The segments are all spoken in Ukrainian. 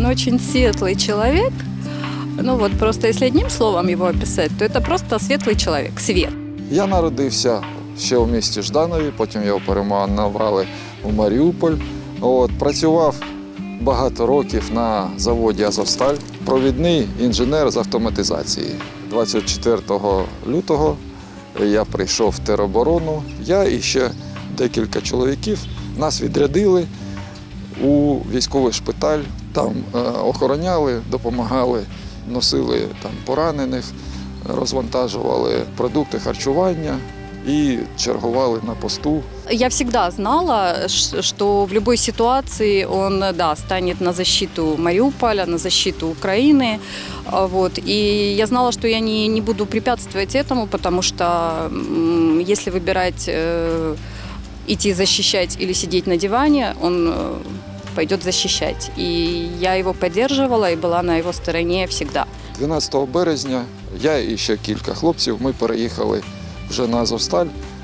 очень светлый человек. Ну вот просто если одним словом его описать, то это просто светлый человек, свет. Я народився ще у місті Жданові, потім його перейменували у Маріуполь. Працював багато років на заводі «Азовсталь», провідний інженер з автоматизації. 24 лютого я прийшов в тероборону, я і ще декілька чоловіків. Нас відрядили у військовий шпиталь, там охороняли, допомагали, носили там поранених, розвантажували продукти харчування и чергували на посту. Я всегда знала, что в любой ситуации он, да, станет на защиту Мариуполя, на защиту Украины. Вот. И я знала, что я не буду препятствовать этому, потому что если выбирать идти защищать или сидеть на диване, он пойдет защищать. И я его поддерживала и была на его стороне всегда. 12 березня я і ще кілька хлопців, ми переїхали вже на «Азовсталь»,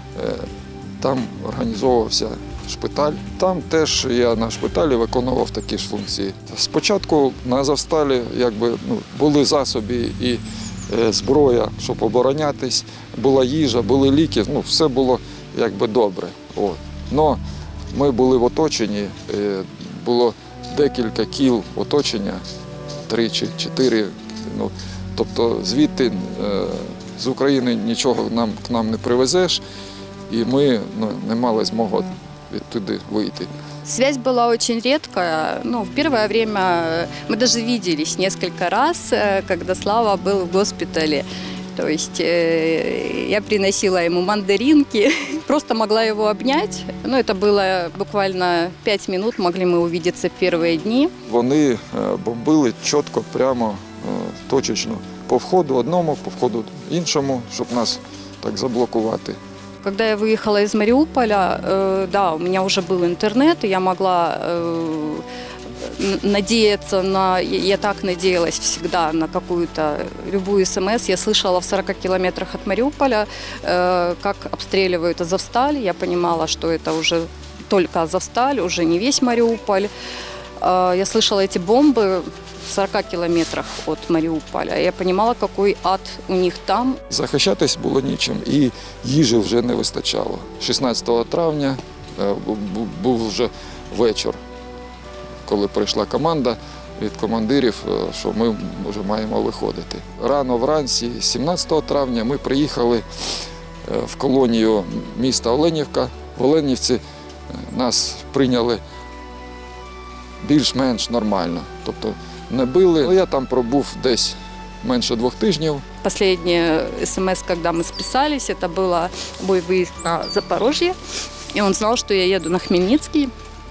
там організовувався шпиталь. Там теж я на шпиталі виконував такі ж функції. Спочатку на «Азовсталі» були засоби і зброя, щоб оборонятись, була їжа, були ліки, все було добре. Но ми були в оточенні, було декілька кіл оточення, 3 чи 4. Тобто звідти, з України нічого к нам не привезеш, і ми не мали змоги відтуди вийти. Связь была очень редкая. В первое время мы даже виделись несколько раз, когда Слава был в госпитале. То есть я приносила ему мандаринки, просто могла его обнять. Это было буквально 5 минут, могли мы увидеться первые дни. Вони бомбили чітко, прямо, точечно. По входу одному, по входу іншому, щоб нас так заблокувати. Когда я выехала из Мариуполя, да, у меня уже был интернет, и я могла надеяться я так надеялась всегда на какую-то, любую СМС. Я слышала в 40 километрах от Мариуполя, как обстреливают Азовсталь. Я понимала, что это уже только Азовсталь, уже не весь Мариуполь. Я слышала эти бомбы в 40 километрах от Маріуполя. Я розуміла, який ад у них там. Захищатись було нічим, і їжі вже не вистачало. 16 травня був вже вечір, коли прийшла команда від командирів, що ми вже маємо виходити. Рано вранці, 17 травня, ми приїхали в колонію міста Оленівка. В Оленівці нас прийняли більш-менш нормально. Тобто не били. Я там пробув десь менше 2 тижнів. Последняя СМС, когда мы списались, это был мой выезд на Запорожье. И он знал, что я еду на Хмельницкий.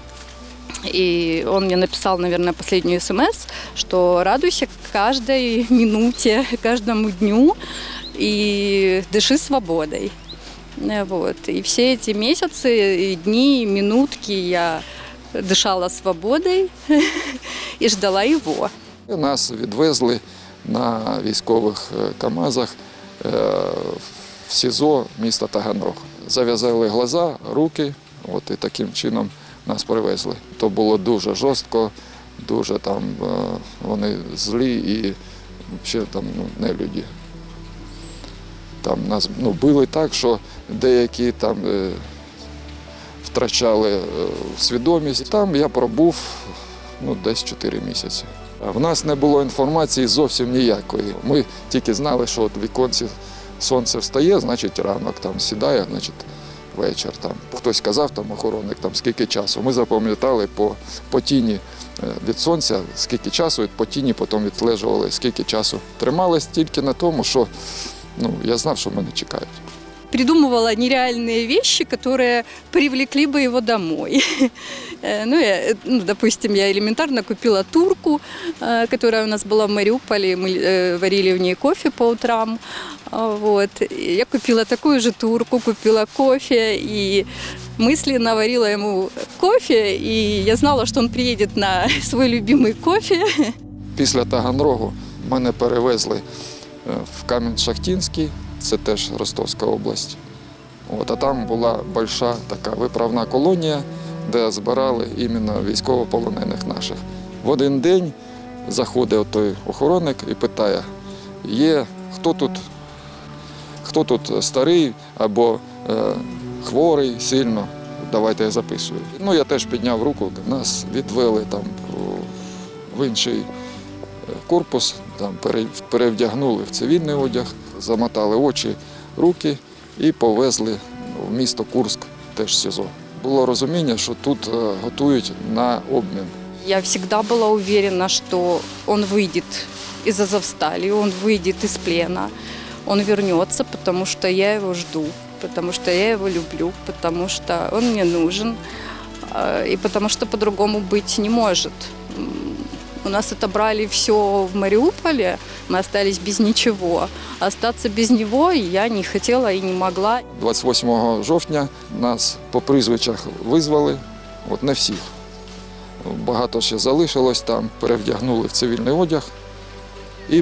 И он мне написал, наверное, последнюю СМС, что радуйся каждой минуте, каждому дню и дыши свободой. Вот. И все эти месяцы, и дни, и минутки я дышала свободой і ждала його. Нас відвезли на військових КАМАЗах в СІЗО міста Таганрог. Зав'язали глаза, руки, і таким чином нас привезли. То було дуже жорстко, дуже там вони злі і взагалі там нелюді. Там нас били так, що деякі там втрачали свідомість. Там я пробув десь 4 місяці. В нас не було інформації зовсім ніякої. Ми тільки знали, що в віконці сонце встає, значить ранок, там сідає, значить вечір. Там. Хтось казав, там охоронник, там, скільки часу. Ми запам'ятали по тіні від сонця, скільки часу, і по тіні потім відстежували, скільки часу. Тримались тільки на тому, що я знав, що мене чекають. Придумывала нереальные вещи, которые привлекли бы его домой. Допустим, я элементарно купила турку, которая у нас была в Мариуполе, мы варили в ней кофе по утрам. Вот. Я купила такую же турку, купила кофе и мысленно варила ему кофе, и я знала, что он приедет на свой любимый кофе. Після Таганрогу мене перевезли в Кам'янець-Шахтинський, це теж Ростовська область. А там була велика така виправна колонія, де збирали іменно військовополонених наших. В один день заходить той охоронник і питає, хто тут старий або хворий сильно, давайте я записую. Ну, я теж підняв руку, нас відвели там в інший корпус, там перевдягнули в цивільний одяг, замотали очі, руки і повезли в місто Курськ, теж СІЗО. Було розуміння, що тут готують на обмін. Я всегда была уверена, что он выйдет из Азовстали, он выйдет из плена, он вернется, потому что я его жду, потому что я его люблю, потому что он мне нужен, и потому что по-другому быть не может. У нас отобрали все в Мариуполе, мы остались без ничего. Остаться без него я не хотела и не могла. 28 жовтня нас по прізвищах визвали, от не всіх. Багато ще залишилось там, перевдягнули в цивільний одяг і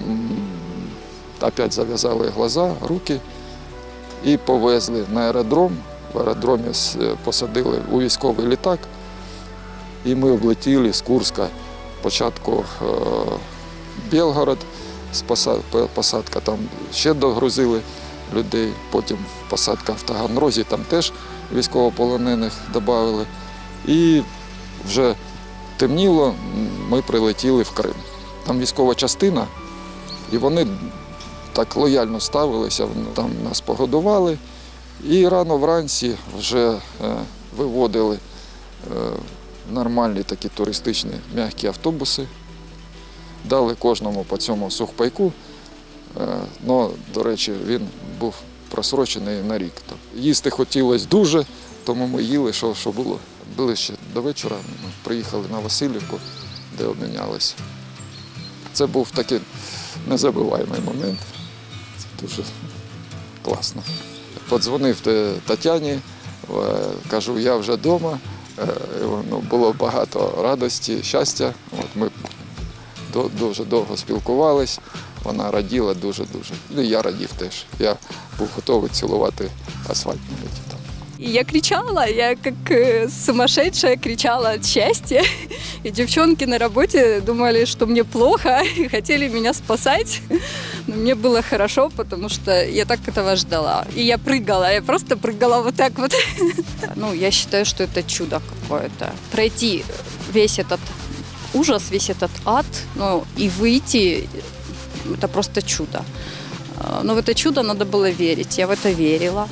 опять зав'язали глаза, руки і повезли на аеродром. В аеродромі посадили у військовий літак і ми облетіли з Курська. Спочатку Білгород, посадка там ще догрузили людей, потім посадка в Таганрозі, там теж військовополонених додали. І вже темніло, ми прилетіли в Крим. Там військова частина, і вони так лояльно ставилися, там нас погодували. І рано вранці вже виводили нормальні такі туристичні м'які автобуси. Дали кожному по цьому сухпайку. Но, до речі, він був просрочений на рік. Їсти хотілося дуже, тому ми їли, що було. Ближче до вечора ми приїхали на Васильівку, де обмінялися. Це був такий незабуваємий момент. Це дуже класно. Подзвонив Тетяні, кажу, я вже вдома. Було багато радості, щастя. Ми дуже довго спілкувалися, вона раділа дуже-дуже. І я радів теж. Я був готовий цілувати асфальт навіть там. И я кричала, я как сумасшедшая кричала от счастья. И девчонки на работе думали, что мне плохо, и хотели меня спасать. Но мне было хорошо, потому что я так этого ждала. И я прыгала, я просто прыгала вот так вот. Ну, я считаю, что это чудо какое-то. Пройти весь этот ужас, весь этот ад, ну, и выйти, это просто чудо. Но в это чудо надо было верить, я в это верила.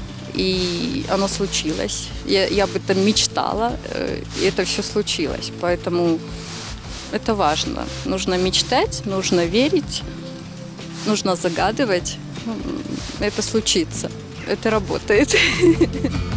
И оно случилось. Я об этом мечтала, и это все случилось. Поэтому это важно. Нужно мечтать, нужно верить, нужно загадывать. Это случится. Это работает.